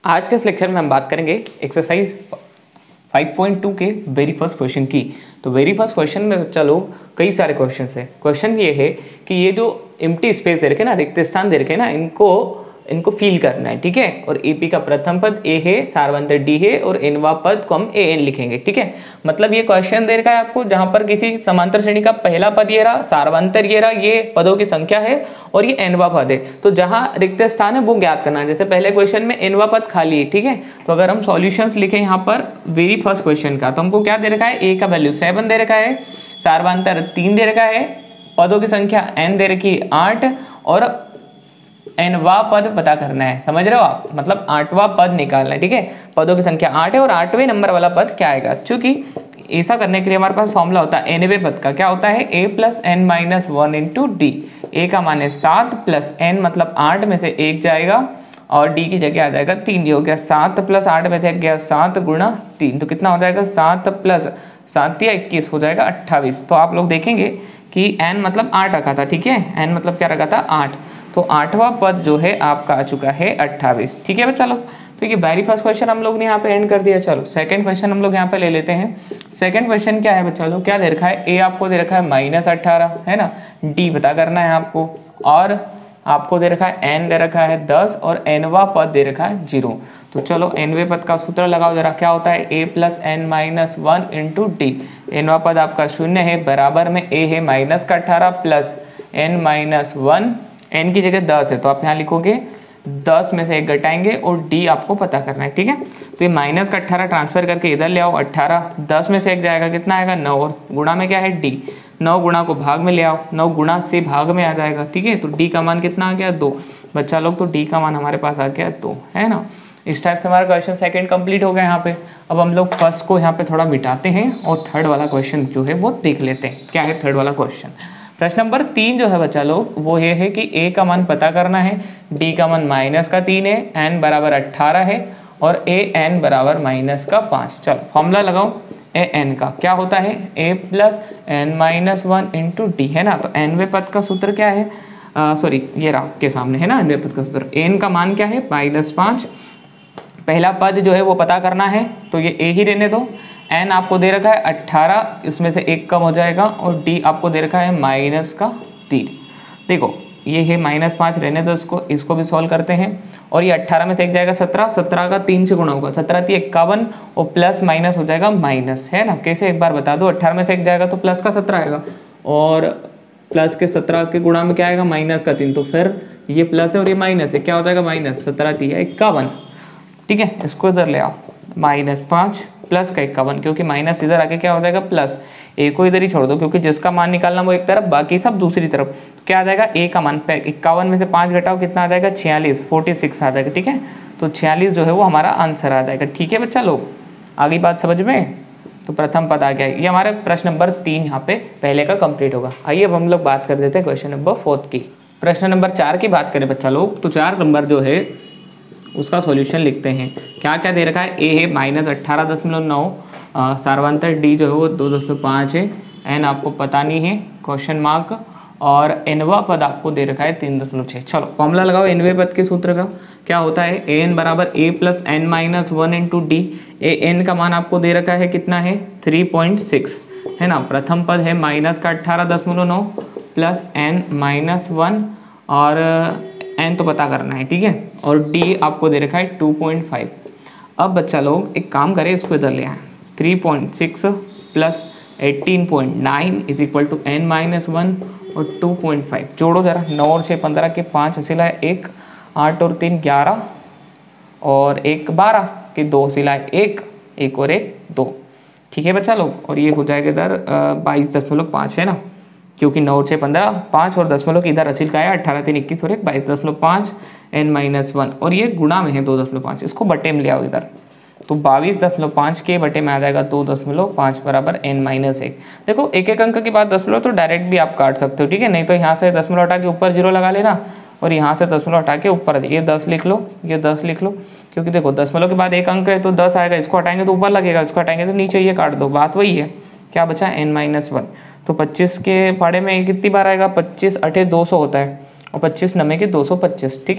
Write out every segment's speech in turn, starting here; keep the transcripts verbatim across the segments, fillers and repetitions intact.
आज के इस लेक्चर में हम बात करेंगे एक्सरसाइज फाइव पॉइंट टू के वेरी फर्स्ट क्वेश्चन की। तो वेरी फर्स्ट क्वेश्चन में चलो कई सारे क्वेश्चन है। क्वेश्चन ये है कि ये जो एम्प्टी स्पेस दे रखे ना, रिक्त स्थान दे रखे ना, इनको इनको फिल करना है, ठीक है। और एपी का प्रथम पद ए है, सारवंतर डी है और एनवा पद को हम ए एन लिखेंगे, ठीक है। मतलब ये क्वेश्चन दे रखा है आपको जहां पर किसी समांतर श्रेणी का पहला पद ये रहा, सारवंतर ये रहा, ये पदों की संख्या है और ये एनवा पद है। तो जहां रिक्त स्थान है वो ज्ञात करना है। जैसे पहले क्वेश्चन में एनवा पद खाली है, ठीक है। तो अगर हम सॉल्यूशंस लिखें यहाँ पर वेरी फर्स्ट क्वेश्चन का, तो हमको क्या दे रखा है, ए का वैल्यू सेवन दे रखा है, सारवंतर तीन दे रखा है, पदों की संख्या एन दे रखी है आठ और एनवा पद पता करना है। समझ रहे हो आप, मतलब आठवां पद निकालना है, ठीक है। पदों की संख्या आठ है और आठवें नंबर वाला पद क्या आएगा। चूंकि ऐसा करने के लिए हमारे पास फॉर्मूला होता है एनवें पद का, क्या होता है A plus N minus one into D. A का मान है सात प्लस एन मतलब आठ में से एक जाएगा और डी की जगह आ जाएगा तीन। ये हो गया सात प्लस आठ में से एक गया सात गुणा तीन, तो कितना हो जाएगा सात प्लस सात या इक्कीस हो जाएगा अट्ठाईस। तो आप लोग देखेंगे कि एन मतलब आठ रखा था, ठीक है। एन मतलब क्या रखा था, आठ। तो आठवां पद जो है आपका आ चुका है अट्ठाईस, ठीक है बच्चा लोग। तो ये वेरी फर्स्ट क्वेश्चन हम लोग ने यहाँ पे एंड कर दिया। चलो सेकंड क्वेश्चन हम लोग यहाँ पे ले लेते हैं। सेकंड क्वेश्चन क्या है बच्चा लोग, क्या दे रखा है, ए आपको दे रखा है माइनस अट्ठारह, है ना। डी पता करना है आपको और आपको दे रखा है एन दे रखा है दस और एनवा पद दे रखा है जीरो। तो चलो एनवे पद का सूत्र लगाओ जरा, क्या होता है A plus N minus one into D. एनवा पद आपका शून्य है, बराबर में ए है माइनस का अट्ठारह plus N minus one, N की जगह दस है तो आप यहाँ लिखोगे दस में से एक घटाएंगे और डी आपको पता करना है, ठीक है। तो ये माइनस का अट्ठारह ट्रांसफर करके इधर ले आओ, अट्ठारह दस में से एक जाएगा कितना आएगा नौ और गुणा में क्या है डी। नौ गुणा को भाग में ले आओ, नौ गुणा से भाग में आ जाएगा, ठीक है। तो डी का मान कितना आ गया दो बच्चा लोग। तो डी का मान हमारे पास आ गया दो, है ना। इस टाइप से हमारा क्वेश्चन सेकंड कंप्लीट हो गया यहाँ पे। अब हम लोग फर्स्ट को यहाँ पे थोड़ा मिटाते हैं और थर्ड वाला क्वेश्चन जो है वो देख लेते हैं। क्या है थर्ड वाला क्वेश्चन। प्रश्न नंबर तीन जो है बच्चा लोग वो ये है कि ए का मान पता करना है, डी का मान माइनस का तीन है, एन बराबर अट्ठारह है और ए एन बराबर माइनस का पाँच। चलो फॉर्मूला लगाओ ए एन का, क्या होता है A plus N minus one into D, है ना। तो एनवे पद का सूत्र क्या है, सॉरी ये रहा के सामने है ना एनवे पद का सूत्र। एन का मान क्या है माइनस पाँच, पहला पद जो है वो पता करना है तो ये ए ही रहने दो। एन आपको दे रखा है अट्ठारह, इसमें से एक कम हो जाएगा और डी आपको दे रखा है माइनस का तीन। देखो ये है माइनस पाँच रहने दो, इसको इसको भी सॉल्व करते हैं। और ये अट्ठारह में से एक जाएगा सत्रह, सत्रह का तीन से गुणा होगा, सत्रह थी इक्यावन और प्लस माइनस हो जाएगा माइनस, है ना। कैसे एक बार बता दो, अट्ठारह में से एक जाएगा तो प्लस का सत्रह आएगा और प्लस के सत्रह के गुणा में क्या आएगा माइनस का तीन। तो फिर ये प्लस है और ये माइनस है, क्या हो जाएगा माइनस, सत्रह थी इक्यावन, ठीक है। इसको इधर ले आओ, माइनस पाँच प्लस का इक्यावन, क्योंकि माइनस इधर आके क्या हो जाएगा प्लस। ए को इधर ही छोड़ दो क्योंकि जिसका मान निकालना वो एक तरफ बाकी सब दूसरी तरफ। क्या आ जाएगा ए का मान, इक्यावन में से पाँच घटाओ कितना आ जाएगा छियालीस, फोर्टी सिक्स आ जाएगा, ठीक है। तो छियालीस जो है वो हमारा आंसर आ जाएगा, ठीक है बच्चा लोग। आगे बात समझ में। तो प्रथम पद आ गया, ये हमारे प्रश्न नंबर तीन यहाँ पे पहले का कंप्लीट होगा। आइए अब हम लोग बात कर देते हैं क्वेश्चन नंबर फोर्थ की। प्रश्न नंबर चार की बात करें बच्चा लोग, तो चार नंबर जो है उसका सॉल्यूशन लिखते हैं। क्या क्या दे रखा है, ए है माइनस अट्ठारह दशमलव नौ, सारवंतर डी जो है वो दो दशमलव पाँच है, एन आपको पता नहीं है क्वेश्चन मार्क, और एनवा पद आपको दे रखा है तीन दशमलव छः। चलो फॉर्मूला लगाओ एनवे पद के सूत्र का, क्या होता है ए एन बराबर A plus N minus one into D. A N का मान आपको दे रखा है कितना है थ्री पॉइंट सिक्स, है ना। प्रथम पद है माइनस का अट्ठारह दशमलव नौ प्लस एन माइनस वन और एन तो पता करना है, ठीक है। और डी आपको दे रखा है टू पॉइंट फाइव। अब बच्चा लोग एक काम करें, इसको इधर ले आए, three point six plus eighteen point nine is equal to N minus one और टू पॉइंट फाइव। जोड़ो जरा, नौ और छः पंद्रह के पाँच सिलाए एक, आठ और तीन ग्यारह और एक बारह के दो सिलाए एक, एक और एक दो, ठीक है बच्चा लोग। और ये हो जाएगा इधर बाईस दशमलव पाँच, है ना, क्योंकि नौ छः पंद्रह, पाँच और दशमलव की इधर असील का है, अट्ठारह तीन इक्कीस और एक बाईस दशमलव पाँच एन माइनस वन, और ये गुणा में है दो दशमलव पाँच, इसको बटे में ले आओ इधर। तो बाईस दशमलव पाँच के बटे में आ जाएगा दो दशमलव पाँच बराबर एन माइनस एक। देखो एक एक अंक के बाद दशमलव तो डायरेक्ट भी आप काट सकते हो, ठीक है। नहीं तो यहाँ से दशमलव हटा के ऊपर जीरो लगा लेना और यहाँ से दशमलव हटा के ऊपर ये दस लिख लो, ये दस लिख लो, क्योंकि देखो दशमलव के बाद एक अंक है तो दस आएगा, इसको हटाएंगे तो ऊपर लगेगा, इसको हटाएंगे तो नीचे, ये काट दो, बात वही है। क्या बचा एन माइनस वन। तो पच्चीस के फाड़े में कितनी बार आएगा, पच्चीस अठे दो सौ होता है और पच्चीस नमे के दो सौ पच्चीस, ठीक है।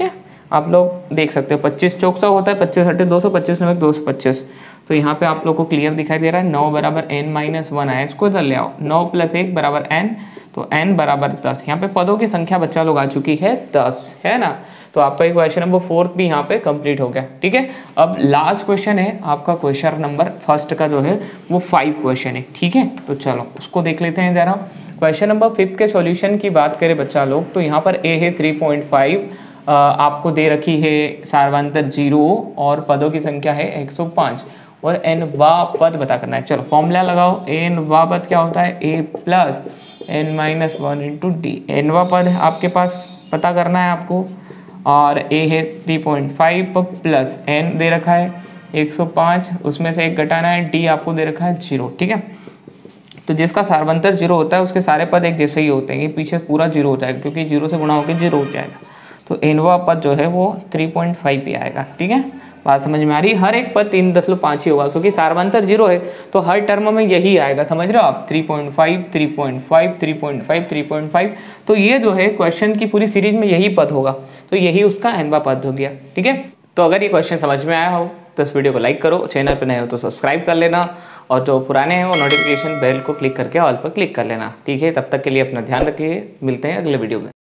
आप लोग देख सकते हो पच्चीस चौक सौ होता है, पच्चीस अट्ठे दो सौ, पच्चीस नौ दो सौ पच्चीस। तो यहाँ पे आप लोग को क्लियर दिखाई दे रहा है, नौ बराबर एन माइनस वन आया, इसको इधर ले आओ, नौ प्लस एक बराबर एन, तो एन बराबर दस। यहाँ पे पदों की संख्या बच्चा लोग आ चुकी है दस, है ना। तो आपका क्वेश्चन नंबर फोर्थ भी यहाँ पे कंप्लीट हो गया, ठीक है। अब लास्ट क्वेश्चन है आपका, क्वेश्चन नंबर फर्स्ट का जो है वो फाइव क्वेश्चन है, ठीक है। तो चलो उसको देख लेते हैं जरा। क्वेश्चन नंबर फिफ्थ के सॉल्यूशन की बात करें बच्चा लोग, तो यहाँ पर ए है थ्री पॉइंट फाइव, आपको दे रखी है सार्वंतर जीरो और पदों की संख्या है एक सौ पाँच और एन वा पद पता करना है। चलो फॉर्मूला लगाओ, एन वा पद क्या होता है, A plus N minus one into D. N वा पद आपके पास पता करना है आपको, और ए है three point five plus N दे रखा है एक सौ पाँच, उसमें से एक घटाना है, डी आपको दे रखा है जीरो, ठीक है। तो जिसका सार्वंतर जीरो होता है उसके सारे पद एक जैसे ही होते हैं, ये पीछे पूरा जीरो हो जाएगा क्योंकि जीरो से गुणा होकर जीरो हो जाएगा। तो एनवा पद जो है वो थ्री पॉइंट फाइव भी आएगा, ठीक है। बात समझ में आ रही है, हर एक पद तीन दशमलव पाँच ही होगा क्योंकि सार्वंतर जीरो है, तो हर टर्म में यही आएगा, समझ रहे हो आप, three point five, three point five, three point five, three point five. तो ये जो है क्वेश्चन की पूरी सीरीज में यही पद होगा, तो यही उसका एनवा पद हो गया, ठीक है। तो अगर ये क्वेश्चन समझ में आया हो तो इस वीडियो को लाइक करो, चैनल पर नए हो तो सब्सक्राइब कर लेना, और जो पुराने हैं वो नोटिफिकेशन बेल को क्लिक करके ऑल पर क्लिक कर लेना, ठीक है। तब तक के लिए अपना ध्यान रखिए, मिलते हैं अगले वीडियो में।